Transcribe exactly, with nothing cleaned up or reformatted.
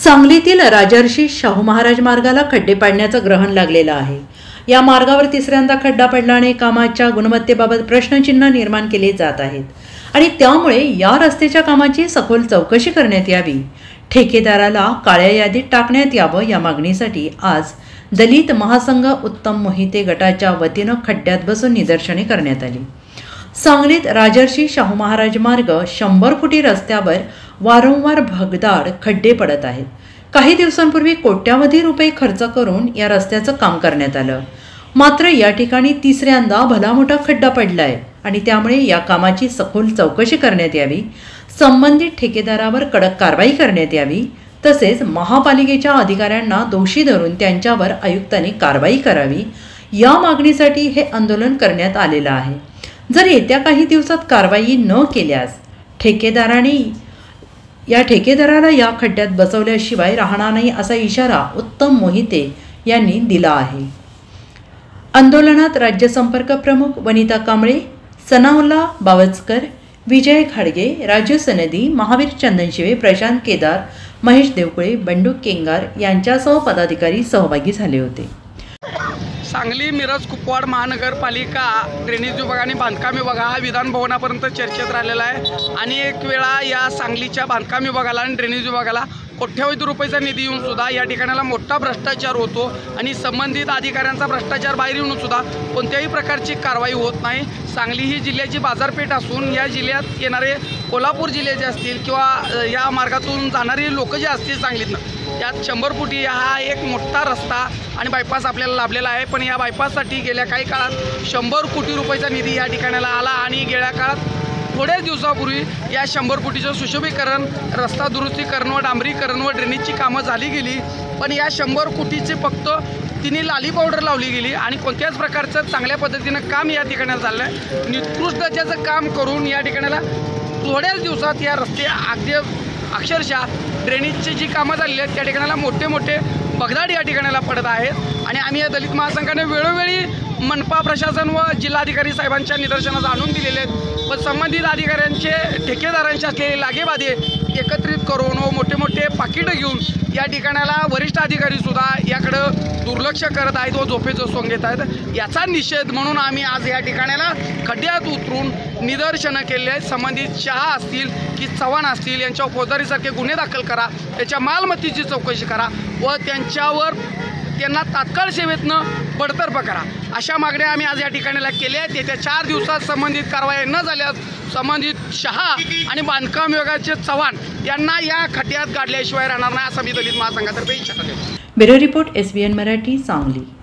सांगलीतील राजर्षी शाहू महाराज मार्गाला खड्डे पाडण्याचं ग्रहण लागलेलं आहे। या मार्गावर तिसऱ्यांदा खड्डा पडल्याने कामाच्या गुणवत्तेबाबत प्रश्नचिन्ह निर्माण केले जात आहेत आणि त्यामुळे या रस्त्याच्या कामाची सखोल चौकशी करण्यात यावी, ठेकेदाराला काळ्या यादीत टाकण्यात यावं या मागणीसाठी आज दलित महासंघ उत्तम मोहिते गटाच्या वतीनं खड्ड्यात बसून निदर्शने करण्यात आली। सांगलीत राजर्षी शाहू महाराज मार्ग शंभर फुटी रस्त्यावर वारंवार भगदाड खड्डे पडत आहेत। काही दिवसांपूर्वी कोट्यावधी रुपये खर्च करून या रस्त्याचं काम करण्यात आलं, मात्र या ठिकाणी तिसऱ्यांदा भला मोठा खड्डा पडलाय आणि त्यामुळे या कामाची सखोल चौकशी करण्यात यावी, संबंधित ठेकेदारावर कडक कारवाई करण्यात यावी, तसेच महापालिकेच्या अधिकाऱ्यांना दोषी धरून त्यांच्यावर आयुक्तांनी कारवाई करावी या मागणीसाठी हे आंदोलन करण्यात आलेलं आहे। जर येत्या काही दिवसात कारवाई न केल्यास ठेकेदाराने या ठेकेदाराला या खड्ड्यात बसवल्याशिवाय राहणार नाही असा इशारा उत्तम मोहिते यांनी दिला आहे। आंदोलनात राज्य संपर्क प्रमुख वनिता कांबळे, सनाउल्ला बावचकर, विजय खाडगे, राजू सनदी, महावीर चंदनशिवे, प्रशांत केदार, महेश देवकुळे, बंडू केंगार यांच्यासह पदाधिकारी सहभागी झाले होते। सांगली मिरज कुपवाड महानगरपालिका ड्रेनेज विभाग आणि बांधकाम विभाग हा विधान भवनापर्यंत चर्चेत राहिलेला आहे आणि एक वेळा या सांगलीच्या बांधकाम विभागाला आणि ड्रेनेज विभागाला कोट्यावधी रुपयाचा निधी येऊन सुद्धा या ठिकाणाला मोठा भ्रष्टाचार होतो आणि संबंधित अधिकाऱ्यांचा भ्रष्टाचार बाहेर येऊन सुद्धा कोणत्याही प्रकारची कारवाई होत नाही। सांगली ही जिल्ह्याची बाजारपेठ असून या जिल्ह्यात येणारे कोल्हापूर जिल्ह्याचे असतील किंवा या मार्गातून जाणारी लोक जे असतील सांगलीतनं, यात शंभर फुटी हा एक मोठा रस्ता आणि बायपास आपल्याला लाभलेला आहे। पण या बायपाससाठी गेल्या काही काळात शंभर कोटी रुपयाचा निधी या ठिकाणाला आला आणि गेल्या काळात थोड्याच दिवसापूर्वी या शंभर फुटीचं सुशोभीकरण, रस्ता दुरुस्तीकरण व डांबरीकरण व ड्रेनेजची कामं झाली गेली, पण या शंभर कोटीचे फक्त तिने लाली पावडर लावली गेली आणि कोणत्याच प्रकारचं चांगल्या पद्धतीनं काम या ठिकाणाला चाललं आहे। निकृष्ट दर्जाचं काम करून या ठिकाणाला थोड्याच दिवसात या रस्ते अगदी अक्षरशः ड्रेनेजची जी कामं झालेली आहेत त्या ठिकाणाला मोठे मोठे भगदाड या ठिकाणाला पडत आहेत आणि आम्ही या दलित महासंघाने वेळोवेळी मनपा प्रशासन व जिल्हाधिकारी साहेबांच्या निदर्शनास आणून दिलेले आहेत, पण संबंधित अधिकाऱ्यांचे ठेकेदारांचे असलेले लागेबाधे एकत्रित करून व मोठे मोठे पाकिटं घेऊन या ठिकाणाला वरिष्ठ अधिकारीसुद्धा याकडं दुर्लक्ष करत आहेत व झोपेचं सोंग घेत आहेत। याचा निषेध म्हणून आम्ही आज या ठिकाणाला खड्ड्यात उतरून निदर्शनं केले आहेत। संबंधित शहा असतील की चव्हाण असतील यांच्यावर फौजदारीसारखे गुन्हे दाखल करा, त्याच्या मालमत्तेची चौकशी करा व त्यांच्यावर त्यांना तात्काळ सेवेतनं बडतर्फ करा, अशा मागण्या आम्ही आज या ठिकाणाला केल्या आहेत। येत्या चार दिवसात संबंधित कारवाई न झाल्यास संबंधित शहा आणि बांधकाम विभागाचे चव्हाण यांना या खड्ड्यात गाडल्याशिवाय राहणार नाही, असं मी दलित महासंघातर्फे इच्छा करतो। Bureau report S B N Marathi, Sangli.